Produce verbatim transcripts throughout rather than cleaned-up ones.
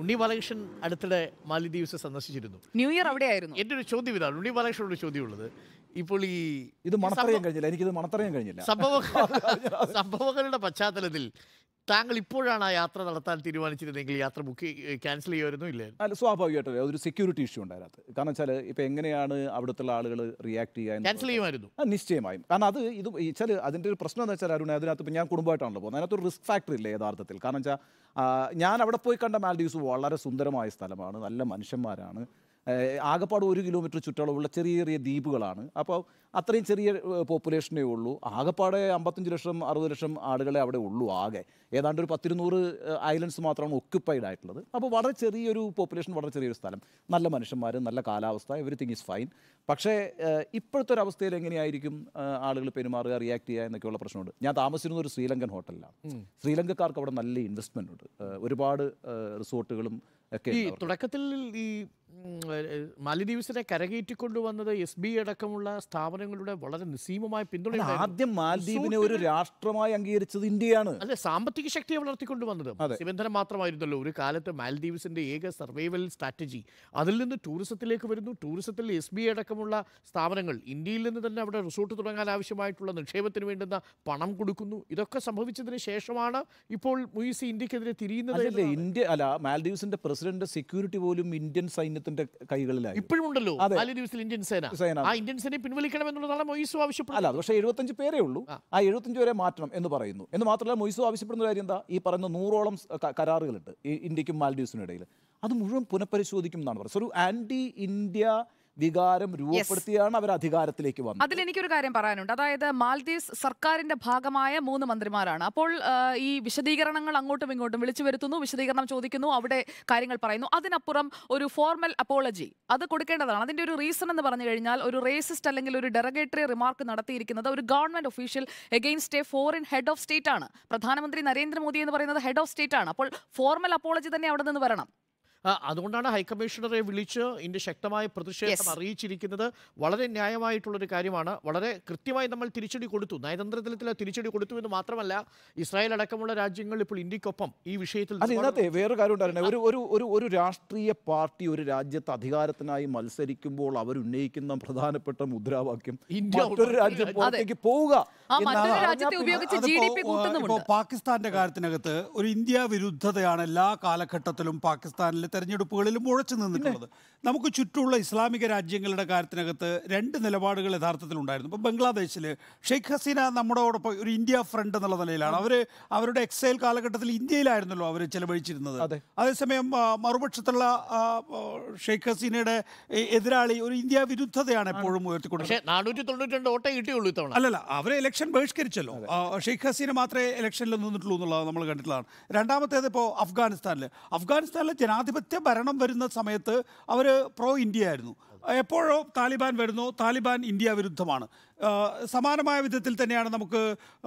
ഉണ്ണി ബാലകൃഷ്ണൻ അടുത്തിടെ മാലിദ്വീപ്സ് സന്ദർശിച്ചിരുന്നു. New year അവിടെയായിരുന്നു. എൻ്റെ ഒരു ചോദ്യം ഇതാണ്, ഉണ്ണി ബാലകൃഷ്ണനോട് ചോദ്യമുള്ളത്, ഇപ്പോൾ ഈ ഇത് മണത്തറിയാൻ കഴിഞ്ഞില്ല, എനിക്കിത് മണത്തറിയാൻ കഴിഞ്ഞില്ല. സംഭവ സംഭവങ്ങളുടെ പശ്ചാത്തലത്തിൽ താങ്കൾ ഇപ്പോഴാണ് ആ യാത്ര നടത്താൻ തീരുമാനിച്ചിരുന്നെങ്കിൽ യാത്ര ബുക്ക് ക്യാൻസൽ ചെയ്യുമായിരുന്നു ഇല്ലേ? അല്ല, സ്വാഭാവികമായിട്ടും അതൊരു സെക്യൂരിറ്റി ഇഷ്യൂ ഉണ്ട് അതിനകത്ത്. കാരണം വെച്ചാൽ ഇപ്പം എങ്ങനെയാണ് അവിടുത്തെ ആളുകൾ റിയാക്ട് ചെയ്യാൻ, ക്യാൻസൽ ചെയ്യുമായിരുന്നു. നിശ്ചയമായും. കാരണം അത് ഇത് വെച്ചാൽ അതിൻ്റെ ഒരു പ്രശ്നം എന്ന് വെച്ചാൽ അരുണ, അതിനകത്ത് ഇപ്പം ഞാൻ കുടുംബമായിട്ടാണല്ലോ പോകുന്നത്, അതിനകത്ത് ഒരു റിസ്ക് ഫാക്ടർ ഇല്ല യഥാർത്ഥത്തിൽ. കാരണം വെച്ചാൽ ഞാൻ അവിടെ പോയി കണ്ട മാൽഡീവ്സ് വളരെ സുന്ദരമായ സ്ഥലമാണ്, നല്ല മനുഷ്യന്മാരാണ്, ആകെപ്പാട് ഒരു കിലോമീറ്റർ ചുറ്റളവുള്ള ചെറിയ ചെറിയ ദ്വീപുകളാണ്. അപ്പോൾ അത്രയും ചെറിയ പോപ്പുലേഷനേ ഉള്ളൂ. ആകെപ്പാടെ അമ്പത്തഞ്ച് ലക്ഷം അറുപത് ലക്ഷം ആളുകളെ അവിടെ ഉള്ളൂ ആകെ. ഏതാണ്ട് ഒരു പത്തിരുന്നൂറ് ഐലൻഡ്സ് മാത്രമാണ് ഒക്യുപ്പൈഡ് ആയിട്ടുള്ളത്. അപ്പോൾ വളരെ ചെറിയൊരു പോപ്പുലേഷൻ, വളരെ ചെറിയൊരു സ്ഥലം, നല്ല മനുഷ്യന്മാർ, നല്ല കാലാവസ്ഥ, എവറിത്തിങ് ഈസ് ഫൈൻ. പക്ഷേ ഇപ്പോഴത്തെ ഒരു അവസ്ഥയിൽ എങ്ങനെയായിരിക്കും ആളുകൾ പെരുമാറുക, റിയാക്ട് ചെയ്യുക എന്നൊക്കെയുള്ള പ്രശ്നമുണ്ട്. ഞാൻ താമസിച്ചിരുന്ന ഒരു ശ്രീലങ്കൻ ഹോട്ടലിലാണ്. ശ്രീലങ്കക്കാർക്ക് അവിടെ നല്ല ഇൻവെസ്റ്റ്മെൻ്റ് ഉണ്ട്, ഒരുപാട് റിസോർട്ടുകളും ഒക്കെ. ഈ തുടക്കത്തിൽ ഈ മാലിദ്വീപ്സിനെ കരകയറ്റിക്കൊണ്ടുവന്നത് എസ് ബി അടക്കമുള്ള സ്ഥാപനങ്ങളുടെ വളരെ നിസ്സീമമായ പിന്തുണ. ആദ്യം മാലദ്വീപിനെ ഒരു രാഷ്ട്രമായി അംഗീകരിച്ചത് ഇന്ത്യയാണ്. അല്ലെ, സാമ്പത്തിക ശക്തിയെ വളർത്തിക്കൊണ്ടുവന്നത് മത്സ്യബന്ധനം മാത്രമായിരുന്നല്ലോ ഒരു കാലത്ത് മാലദ്വീപ്സിന്റെ ഏക സർവൈവൽ സ്ട്രാറ്റജി. അതിൽ നിന്ന് ടൂറിസത്തിലേക്ക് വരുന്നു. ടൂറിസത്തിൽ എസ് ബി ഐ സ്ഥാപനങ്ങൾ ഇന്ത്യയിൽ നിന്ന് തന്നെ അവിടെ റിസോർട്ട് തുടങ്ങാൻ ആവശ്യമായിട്ടുള്ള നിക്ഷേപത്തിന് വേണ്ടുന്ന പണം കൊടുക്കുന്നു. ഇതൊക്കെ സംഭവിച്ചതിന് ശേഷമാണ് ഇപ്പോൾ മുയിസി ഇന്ത്യക്കെതിരെ തിരിയുന്നത്. ഇന്ത്യ അല്ല, മാലദ്വീപ്സിന്റെ പ്രസിഡന്റ് സെക്യൂരിറ്റി പോലും ഇന്ത്യൻ സൈന്യത്തിന്റെ കൈകളിലായി ഇപ്പോഴും ഉണ്ടല്ലോ മാലദ്വീപ്സിൽ ഇന്ത്യൻ സേന. ആ ഇന്ത്യൻ സേനയെ പിൻവലിക്കണമെന്നുള്ളതാണ് മൊയ്സു ആവശ്യപ്പെടുന്നത്. അല്ല, പക്ഷേ എഴുപത്തഞ്ച് പേരേ ഉള്ളൂ. ആ എഴുപത്തഞ്ച് പേരെ മാറ്റണം എന്ന് പറയുന്നു. എന്ന് മാത്രമല്ല, മൊയ്സു ആവശ്യപ്പെടുന്ന കാര്യം എന്താ, ഈ പറയുന്ന നൂറോളം കരാറുകളുണ്ട് ഇന്ത്യക്കും മാലദ്വീപ്സിനും ഇടയിൽ. അത് മുഴുവൻ പുനഃപരിശോധിക്കും എന്നാണ് പറയുന്നത്. ഒരു ആന്റി ഇന്ത്യ വികാരം രൂപപ്പെടുത്തിയാണ് അവർ അധികാരത്തിലേക്ക് വന്നത്. അതിൽ എനിക്കൊരു കാര്യം പറയാനുണ്ട്. അതായത് മാൽദീവ്സ് സർക്കാരിന്റെ ഭാഗമായ മൂന്ന് മന്ത്രിമാരാണ്. അപ്പോൾ ഈ വിശദീകരണങ്ങൾ അങ്ങോട്ടും ഇങ്ങോട്ടും വിളിച്ചു വരുത്തുന്നു, വിശദീകരണം ചോദിക്കുന്നു, അവിടെ കാര്യങ്ങൾ പറയുന്നു. അതിനപ്പുറം ഒരു ഫോർമൽ അപ്പോളജി അത് കൊടുക്കേണ്ടതാണ്. അതിന്റെ ഒരു റീസൺ എന്ന് പറഞ്ഞു കഴിഞ്ഞാൽ, ഒരു റേസിസ്റ്റ് അല്ലെങ്കിൽ ഒരു ഡെറഗേറ്ററി റിമാർക്ക് നടത്തിയിരിക്കുന്നത് ഒരു government official against a foreign head of state ആണ്. പ്രധാനമന്ത്രി നരേന്ദ്രമോദി എന്ന് പറയുന്നത് ഹെഡ് ഓഫ് സ്റ്റേറ്റ് ആണ്. അപ്പോൾ ഫോർമൽ അപ്പോളജി തന്നെ അവിടെ നിന്ന് വരണം. അതുകൊണ്ടാണ് ഹൈക്കമ്മീഷണറെ വിളിച്ച് ഇന്ത്യ ശക്തമായ പ്രതിഷേധം അറിയിച്ചിരിക്കുന്നത്. വളരെ ന്യായമായിട്ടുള്ളൊരു കാര്യമാണ്. വളരെ കൃത്യമായി നമ്മൾ തിരിച്ചടി കൊടുത്തു, നയതന്ത്ര തലത്തിൽ തിരിച്ചടി കൊടുത്തു എന്ന് മാത്രമല്ല, ഇസ്രായേൽ അടക്കമുള്ള രാജ്യങ്ങൾ ഇപ്പോൾ ഇന്ത്യക്കൊപ്പം ഈ വിഷയത്തിൽ. ഇതിനകത്ത് വേറെ കാര്യം ഉണ്ടായിരുന്നു. ഒരു ഒരു ഒരു ഒരു രാഷ്ട്രീയ പാർട്ടി ഒരു രാജ്യത്ത് അധികാരത്തിനായി മത്സരിക്കുമ്പോൾ അവർ ഉന്നയിക്കുന്ന പ്രധാനപ്പെട്ട മുദ്രാവാക്യം മറ്റൊരു രാജ്യത്തേക്ക് പോവുക. പാകിസ്ഥാന്റെ കാര്യത്തിനകത്ത് ഒരു ഇന്ത്യ വിരുദ്ധതയാണ് എല്ലാ കാലഘട്ടത്തിലും പാകിസ്ഥാനിലെ തെരഞ്ഞെടുപ്പുകളിലും മുഴച്ചു നിന്നിട്ടുള്ളത്. നമുക്ക് ചുറ്റുമുള്ള ഇസ്ലാമിക രാജ്യങ്ങളുടെ കാര്യത്തിനകത്ത് രണ്ട് നിലപാടുകൾ യഥാർത്ഥത്തിലുണ്ടായിരുന്നു. ഇപ്പോൾ ബംഗ്ലാദേശിൽ ഷെയ്ഖ് ഹസീന നമ്മളോടൊപ്പം ഒരു ഇന്ത്യ ഫ്രണ്ട് എന്നുള്ള നിലയിലാണ്. അവർ അവരുടെ എക്സൈൽ കാലഘട്ടത്തിൽ ഇന്ത്യയിലായിരുന്നല്ലോ അവർ ചെലവഴിച്ചിരുന്നത്. അതേസമയം മറുപക്ഷത്തുള്ള ഷെയ്ഖ് ഹസീനയുടെ എതിരാളി ഒരു ഇന്ത്യ വിരുദ്ധതയാണ് എപ്പോഴും ഉയർത്തിക്കൊണ്ടത്. അല്ലല്ല, അവരെ ഇലക്ഷൻ ബഹിഷ്കരിച്ചല്ലോ. ഷെയ്ഖ് ഹസീന മാത്രമേ ഇലക്ഷനിൽ നിന്നിട്ടുള്ളൂ എന്നുള്ളത് നമ്മൾ കണ്ടിട്ടുള്ളതാണ്. രണ്ടാമത്തേത് ഇപ്പോൾ അഫ്ഗാനിസ്ഥാനിൽ അഫ്ഗാനിസ്ഥാനിൽ ജനാധിപത്യ ഭരണം വരുന്ന സമയത്ത് അവർ പ്രോ ഇന്ത്യ ആയിരുന്നു. എപ്പോഴോ താലിബാൻ വരുന്നു, താലിബാൻ ഇന്ത്യ വിരുദ്ധമാണ്. സമാനമായ വിധത്തിൽ തന്നെയാണ് നമുക്ക്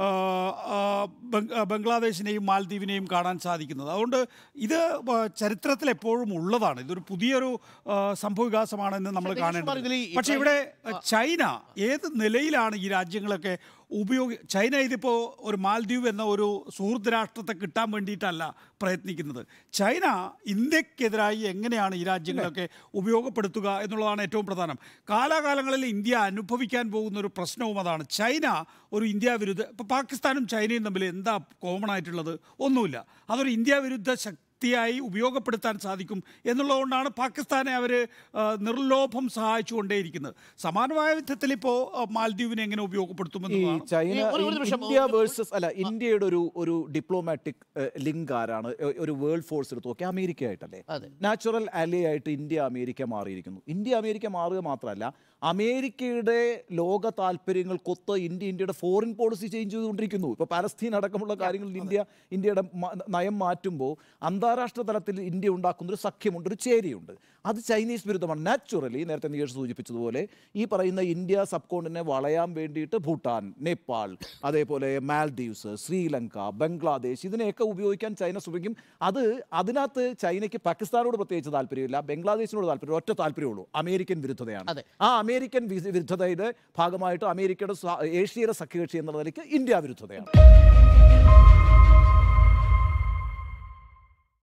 ബംഗ്ലാദേശിനെയും മാലദ്വീപിനെയും കാണാൻ സാധിക്കുന്നത്. അതുകൊണ്ട് ഇത് ചരിത്രത്തിൽ എപ്പോഴും ഉള്ളതാണ്. ഇതൊരു പുതിയൊരു സംഭവവികാസമാണെന്ന് നമ്മൾ കാണേണ്ടത്. പക്ഷേ ഇവിടെ ചൈന ഏത് നിലയിലാണ് ഈ രാജ്യങ്ങളൊക്കെ ഉപയോഗി ചൈന ഇതിപ്പോൾ ഒരു മാലദ്വീപ് എന്ന ഒരു സുഹൃത്ത് രാഷ്ട്രത്തെ കിട്ടാൻ വേണ്ടിയിട്ടല്ല പ്രയത്നിക്കുന്നത്. ചൈന ഇന്ത്യക്കെതിരായി എങ്ങനെയാണ് ഈ രാജ്യങ്ങളൊക്കെ ഉപയോഗപ്പെടുത്തുക എന്നുള്ളതാണ് ഏറ്റവും പ്രധാനം. കാലാകാലങ്ങളിൽ ഇന്ത്യ അനുഭവിക്കാൻ പോകുന്ന ഒരു പ്രശ്നവും അതാണ്. ചൈന ഒരു ഇന്ത്യ വിരുദ്ധ, ഇപ്പോൾ പാകിസ്ഥാനും ചൈനയും തമ്മിൽ എന്താ കോമൺ ആയിട്ടുള്ളത്? ഒന്നുമില്ല. അതൊരു ഇന്ത്യ വിരുദ്ധ ശക്തിയായി ഉപയോഗപ്പെടുത്താൻ സാധിക്കും എന്നുള്ളതുകൊണ്ടാണ് പാകിസ്ഥാനെ അവർ നിർലോഭം സഹായിച്ചുകൊണ്ടേയിരിക്കുന്നത്. സമാനമായ വിധത്തിൽ ഇപ്പോൾ മാലദ്വീപിനെ എങ്ങനെ ഉപയോഗപ്പെടുത്തുമെന്നുള്ളതാണ്. ഇന്ത്യ വേഴ്സസ് അല്ല, ഇന്ത്യയുടെ ഒരു ഒരു ഡിപ്ലോമാറ്റിക് ലിങ്ക് ആരാണ്? ഒരു വേൾഡ് ഫോഴ്സ് എടുത്ത് നോക്കി അമേരിക്ക ആയിട്ടല്ലേ, നാച്ചുറൽ അലി ആയിട്ട് ഇന്ത്യ അമേരിക്ക മാറിയിരിക്കുന്നു. ഇന്ത്യ അമേരിക്ക മാറുക മാത്രമല്ല, അമേരിക്കയുടെ ലോക താല്പര്യങ്ങൾക്കൊത്ത് ഇന്ത്യ ഇന്ത്യയുടെ ഫോറിൻ പോളിസി ചേഞ്ച് ചെയ്തുകൊണ്ടിരിക്കുന്നു. ഇപ്പോൾ പാലസ്തീൻ അടക്കമുള്ള കാര്യങ്ങളിൽ ഇന്ത്യ ഇന്ത്യയുടെ നയം മാറ്റുമ്പോൾ അന്താരാഷ്ട്ര തലത്തിൽ ഇന്ത്യ ഉണ്ടാക്കുന്നൊരു സഖ്യമുണ്ട്, ഒരു ചേരിയുണ്ട്. അത് ചൈനീസ് വിരുദ്ധമാണ്. നാച്ചുറലി നേരത്തെ നികേഷ് സൂചിപ്പിച്ചതുപോലെ ഈ പറയുന്ന ഇന്ത്യ സബ് കോണ്ടിനെ വളയാൻ വേണ്ടിയിട്ട് ഭൂട്ടാൻ, നേപ്പാൾ, അതേപോലെ മാൽദീവ്സ്, ശ്രീലങ്ക, ബംഗ്ലാദേശ് ഇതിനെയൊക്കെ ഉപയോഗിക്കാൻ ചൈന ശ്രമിക്കും. അത് അതിനകത്ത് ചൈനയ്ക്ക് പാകിസ്ഥാനോട് പ്രത്യേകിച്ച് താല്പര്യമില്ല, ബംഗ്ലാദേശിനോട് താല്പര്യം, ഒറ്റ താല്പര്യമുള്ളൂ, അമേരിക്കൻ വിരുദ്ധതയാണ്. ആ അമേരിക്കൻ വിരുദ്ധതയുടെ ഭാഗമായിട്ട് അമേരിക്കയുടെ ഏഷ്യയുടെ സഖ്യകക്ഷി എന്നുള്ള നിലയ്ക്ക് ഇന്ത്യ വിരുദ്ധതയാണ്.